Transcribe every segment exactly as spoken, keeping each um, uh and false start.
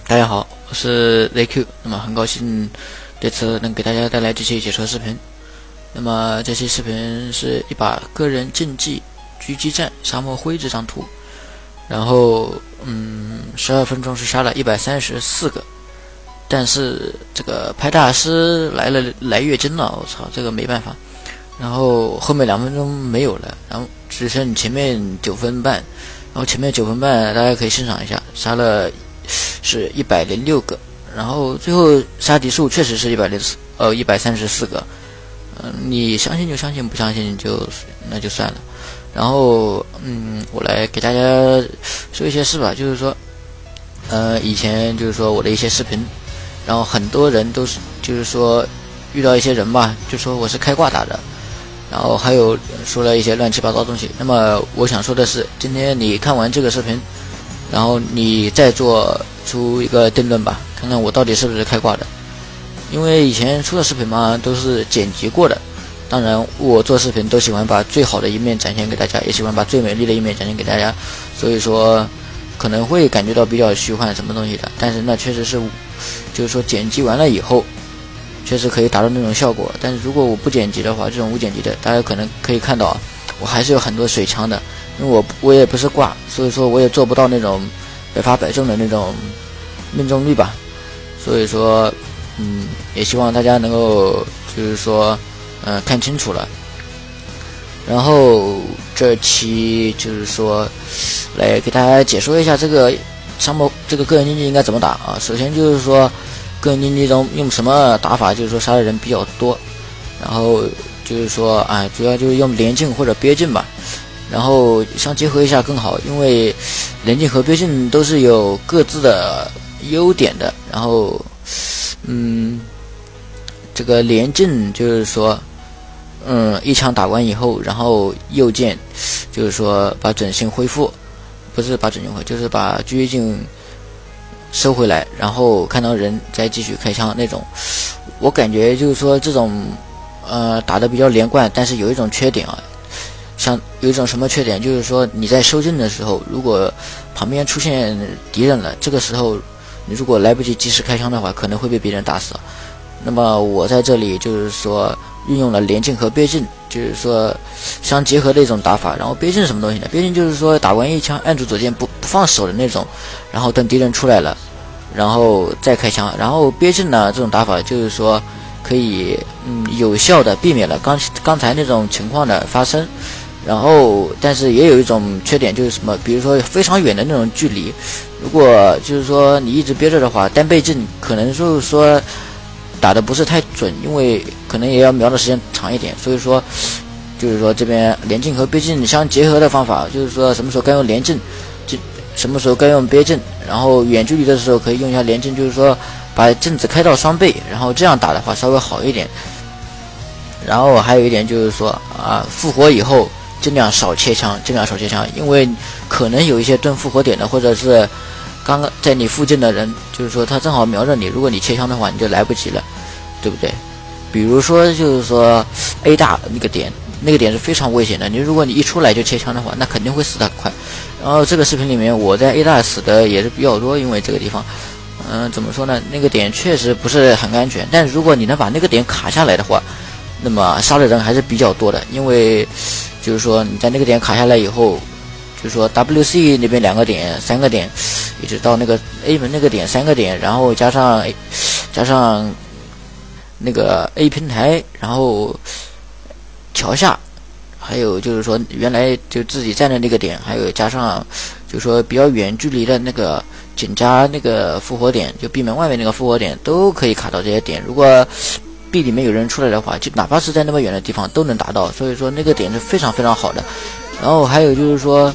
大家好，我是 Z Q。那么很高兴这次能给大家带来这期解说视频。那么这期视频是一把个人竞技狙击战沙漠灰这张图，然后嗯，十二分钟是杀了一百三十四个，但是这个拍大师来了来月经了，我操，这个没办法。然后后面两分钟没有了，然后只剩前面九分半，然后前面九分半大家可以欣赏一下，杀了是一百零六个，然后最后杀敌数确实是一百零四呃一百三十四个，嗯、呃，你相信就相信，不相信就那就算了。然后嗯，我来给大家说一些事吧，就是说，呃，以前就是说我的一些视频，然后很多人都是就是说遇到一些人吧，就说我是开挂打的。然后还有说了一些乱七八糟的东西。那么我想说的是，今天你看完这个视频，然后你再做出一个定论吧，看看我到底是不是开挂的。因为以前出的视频嘛，都是剪辑过的。当然，我做视频都喜欢把最好的一面展现给大家，也喜欢把最美丽的一面展现给大家。所以说，可能会感觉到比较虚幻什么东西的，但是那确实是，就是说剪辑完了以后。确实可以达到那种效果，但是如果我不剪辑的话，这种无剪辑的，大家可能可以看到，我还是有很多水枪的，因为我我也不是挂，所以说我也做不到那种百发百中的那种命中率吧。所以说，嗯，也希望大家能够就是说，嗯、呃，看清楚了。然后这期就是说，来给大家解说一下这个沙漠这个个人竞技应该怎么打啊。首先就是说。个人竞技中用什么打法，就是说杀的人比较多，然后就是说啊，主要就是用连镜或者憋镜吧，然后相结合一下更好，因为连镜和憋镜都是有各自的优点的。然后，嗯，这个连镜就是说，嗯，一枪打完以后，然后右键就是说把准星恢复，不是把准星恢复，就是把狙击镜。收回来，然后看到人再继续开枪那种，我感觉就是说这种，呃，打得比较连贯，但是有一种缺点啊，像有一种什么缺点，就是说你在收阵的时候，如果旁边出现敌人了，这个时候你如果来不及及时开枪的话，可能会被别人打死。那么我在这里就是说运用了连镜和憋镜，就是说相结合的一种打法。然后憋镜是什么东西呢？憋镜就是说打完一枪按住左键不不放手的那种，然后等敌人出来了，然后再开枪。然后憋镜呢这种打法就是说可以嗯有效的避免了刚刚才那种情况的发生。然后但是也有一种缺点，就是什么，比如说非常远的那种距离，如果就是说你一直憋着的话，单倍镜可能就是说打的不是太准，因为可能也要瞄的时间长一点。所以说就是说这边连镜和憋镜相结合的方法，就是说什么时候该用连镜，就什么时候该用憋镜，然后远距离的时候可以用一下连镜，就是说把镜子开到双倍，然后这样打的话稍微好一点。然后还有一点就是说啊，复活以后尽量少切枪，尽量少切枪，因为可能有一些蹲复活点的，或者是刚刚在你附近的人，就是说他正好瞄着你，如果你切枪的话，你就来不及了，对不对？比如说就是说 A 大那个点，那个点是非常危险的，你如果你一出来就切枪的话，那肯定会死得很快。然后这个视频里面我在 A 大死的也是比较多，因为这个地方嗯、呃，怎么说呢，那个点确实不是很安全，但是如果你能把那个点卡下来的话，那么杀的人还是比较多的。因为就是说你在那个点卡下来以后，就是说 W C 那边两个点三个点一直到那个 A 门那个点三个点，然后加上加上那个 A 平台，然后桥下，还有就是说原来就自己站的那个点，还有加上就是说比较远距离的那个紧加那个复活点，就闭门外面那个复活点都可以卡到这些点。如果 B 里面有人出来的话，就哪怕是在那么远的地方都能打到，所以说那个点是非常非常好的。然后还有就是说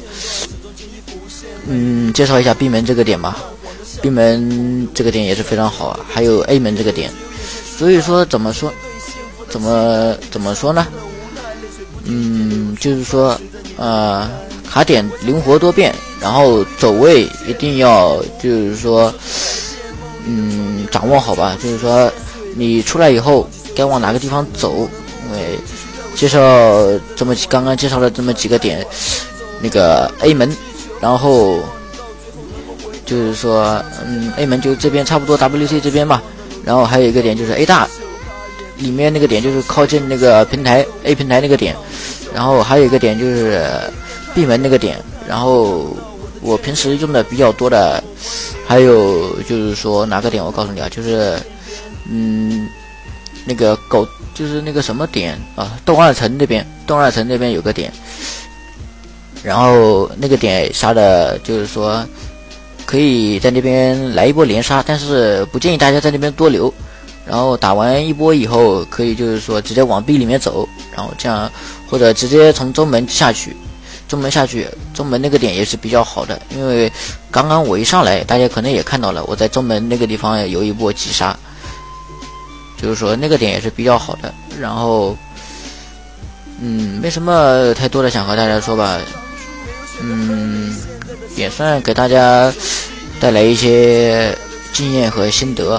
嗯，介绍一下 B 门这个点吧。 B 门这个点也是非常好啊，还有 A 门这个点。所以说怎么说怎么怎么说呢，嗯，就是说呃卡点灵活多变，然后走位一定要就是说嗯掌握好吧，就是说你出来以后该往哪个地方走。因为介绍这么刚刚介绍了这么几个点，那个 A 门，然后就是说，嗯 ，A 门就这边差不多 W C 这边吧，然后还有一个点就是 A 大里面那个点就是靠近那个平台 A 平台那个点，然后还有一个点就是 B 门那个点，然后我平时用的比较多的还有就是说哪个点我告诉你啊，就是嗯那个狗就是那个什么点啊，东二层那边东二层那边有个点，然后那个点杀的就是说可以在那边来一波连杀，但是不建议大家在那边多留。然后打完一波以后，可以就是说直接往 B 里面走，然后这样或者直接从中门下去，中门下去，中门那个点也是比较好的，因为刚刚我一上来，大家可能也看到了，我在中门那个地方有一波击杀，就是说那个点也是比较好的。然后，嗯，没什么太多的想和大家说吧，嗯。也算给大家带来一些经验和心得，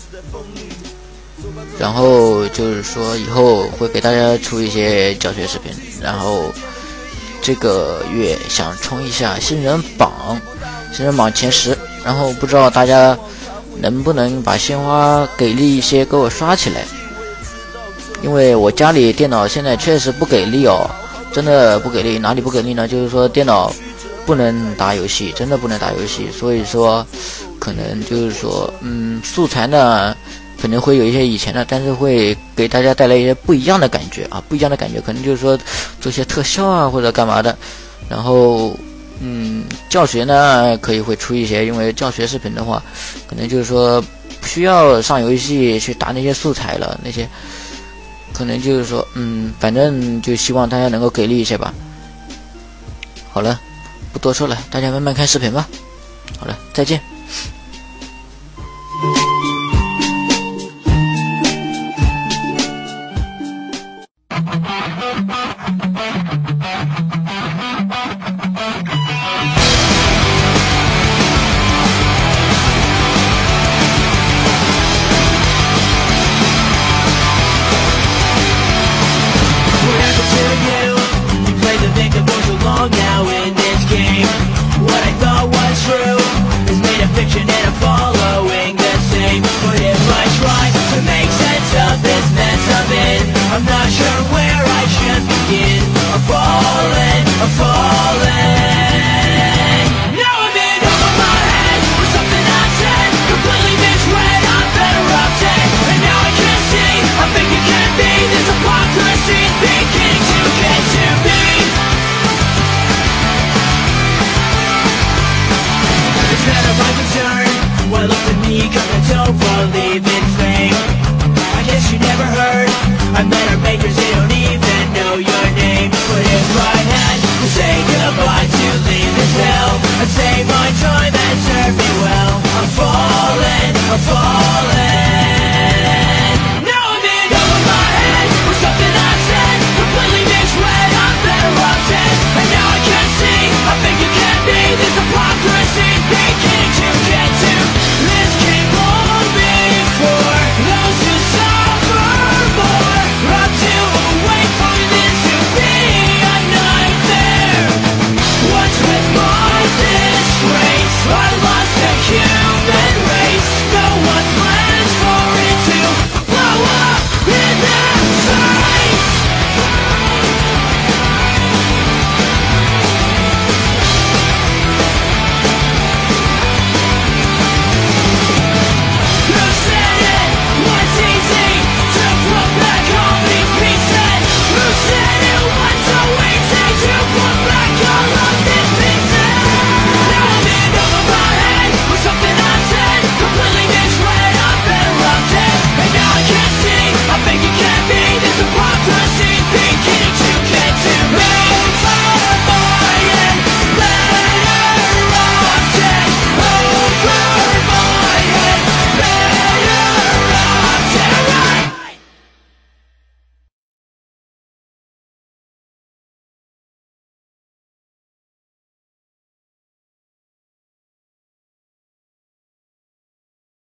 然后就是说以后会给大家出一些教学视频，然后这个月想冲一下新人榜，新人榜前十，然后不知道大家能不能把鲜花给力一些给我刷起来，因为我家里电脑现在确实不给力哦，真的不给力，哪里不给力呢？就是说电脑不能打游戏，真的不能打游戏，所以说可能就是说嗯素材呢可能会有一些以前的，但是会给大家带来一些不一样的感觉啊，不一样的感觉，可能就是说做些特效啊或者干嘛的。然后嗯教学呢可以会出一些，因为教学视频的话可能就是说不需要上游戏去打那些素材了，那些可能就是说嗯反正就希望大家能够给力一些吧。好了，不多说了，大家慢慢看视频吧。好了，再见。